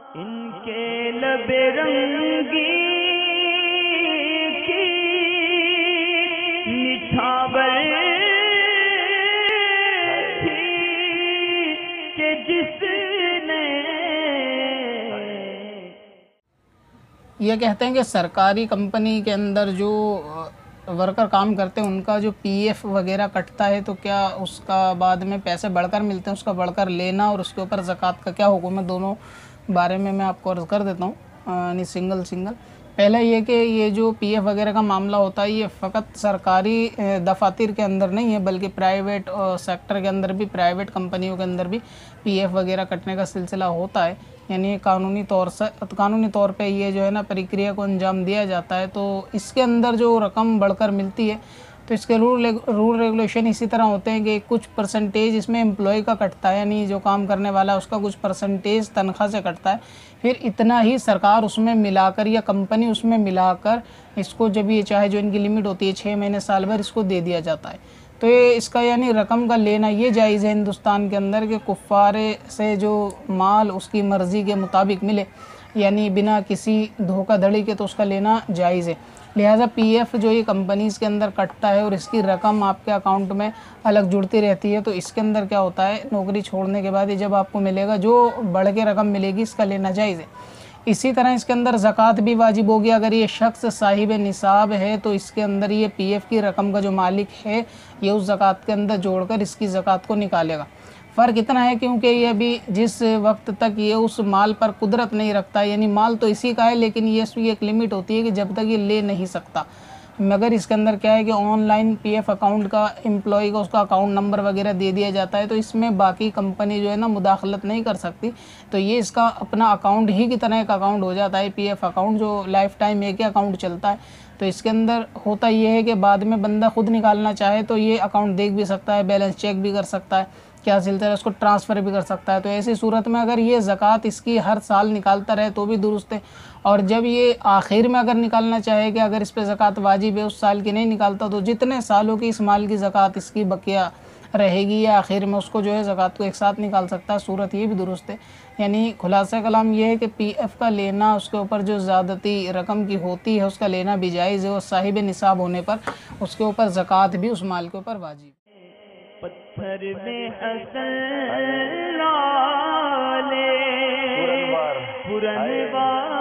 इनके लबे रंगी की निछावर थी कि जिसने ये कहते हैं कि सरकारी कंपनी के अंदर जो वर्कर काम करते हैं उनका जो पीएफ वगैरह कटता है, तो क्या उसका बाद में पैसे बढ़कर मिलते हैं, उसका बढ़कर लेना और उसके ऊपर ज़कात का क्या हुक्म है, दोनों बारे में मैं आपको अर्ज़ कर देता हूँ यानी सिंगल पहले ये कि ये जो पीएफ वगैरह का मामला होता है ये फ़कत सरकारी दफातर के अंदर नहीं है, बल्कि प्राइवेट सेक्टर के अंदर भी, प्राइवेट कंपनियों के अंदर भी पीएफ वगैरह कटने का सिलसिला होता है। यानी कानूनी तौर पे ये जो है ना प्रक्रिया को अंजाम दिया जाता है। तो इसके अंदर जो रकम बढ़कर मिलती है तो इसके रूल रेगुलेशन इसी तरह होते हैं कि कुछ परसेंटेज इसमें एम्प्लॉय का कटता है, यानी जो काम करने वाला है उसका कुछ परसेंटेज तनख्वाह से कटता है, फिर इतना ही सरकार उसमें मिलाकर या कंपनी उसमें मिलाकर इसको, जब ये चाहे जो इनकी लिमिट होती है 6 महीने साल भर, इसको दे दिया जाता है। तो ये इसका यानी रकम का लेना ये जायज़ है हिंदुस्तान के अंदर कि कुफ़ारे से जो माल उसकी मर्ज़ी के मुताबिक मिले, यानी बिना किसी धोखाधड़ी के, तो उसका लेना जायज़ है। लिहाजा पीएफ जो ये कंपनीज़ के अंदर कटता है और इसकी रकम आपके अकाउंट में अलग जुड़ती रहती है, तो इसके अंदर क्या होता है, नौकरी छोड़ने के बाद ये जब आपको मिलेगा जो बढ़ के रकम मिलेगी इसका लेना जायज़ है। इसी तरह इसके अंदर ज़कात भी वाजिब होगी। अगर ये शख्स साहिब निसाब है तो इसके अंदर ये पीएफ की रकम का जो मालिक है ये उस ज़कात के अंदर जोड़कर इसकी ज़कात को निकालेगा। फ़र्क इतना है क्योंकि ये अभी जिस वक्त तक ये उस माल पर कुदरत नहीं रखता, यानी माल तो इसी का है, लेकिन ये इसकी एक लिमिट होती है कि जब तक ये ले नहीं सकता। मगर इसके अंदर क्या है कि ऑनलाइन पीएफ अकाउंट का एम्प्लॉय का उसका अकाउंट नंबर वगैरह दे दिया जाता है, तो इसमें बाकी कंपनी जो है ना मुदाखलत नहीं कर सकती। तो ये इसका अपना अकाउंट ही की तरह एक अकाउंट हो जाता है, पीएफ अकाउंट जो लाइफ टाइम एक ही अकाउंट चलता है। तो इसके अंदर होता ये है कि बाद में बंदा खुद निकालना चाहे तो ये अकाउंट देख भी सकता है, बैलेंस चेक भी कर सकता है, क्या सिलसिला है, उसको ट्रांसफ़र भी कर सकता है। तो ऐसी सूरत में अगर ये ज़कात इसकी हर साल निकालता रहे तो भी दुरुस्त है, और जब ये आखिर में अगर निकालना चाहे कि अगर इस पे ज़कात वाजिब है उस साल की नहीं निकालता, तो जितने सालों की इस माल की ज़कात इसकी बकिया रहेगी या आखिर में उसको जो है ज़कात को एक साथ निकाल सकता है, सूरत ये भी दुरुस्त है। यानी खुलासा कलाम ये है कि पीएफ का लेना, उसके ऊपर जो ज़्यादती रकम की होती है उसका लेना भी जायज़ है, और साहिब निसाब होने पर उसके ऊपर ज़कात भी उस माल के ऊपर वाजिब। पत्थर में हसन लाले पुरनवार